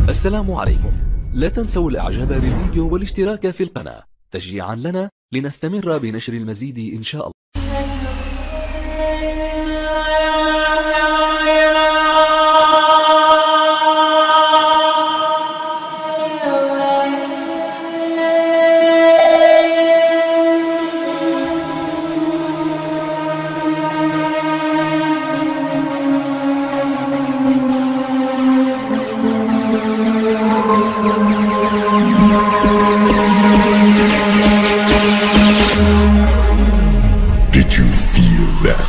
السلام عليكم. لا تنسوا الاعجاب بالفيديو والاشتراك في القناة تشجيعا لنا لنستمر بنشر المزيد ان شاء الله. Did you feel that?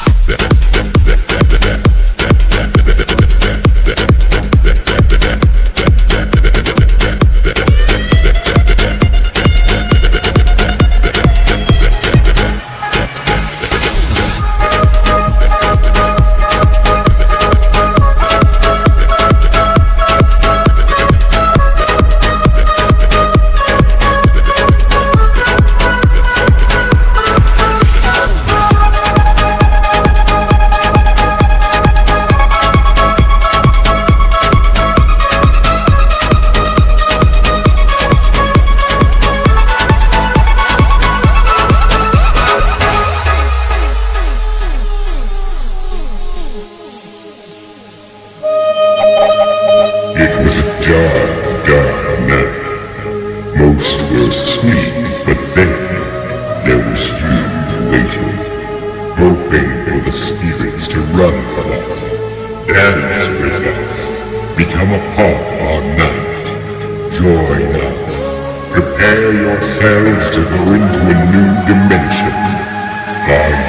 It was a dark, dark night. Most were asleep, but then there was you waiting, hoping for the spirits to run with us, dance with us, become a part of our night. Join us. Prepare yourselves to go into a new dimension. Are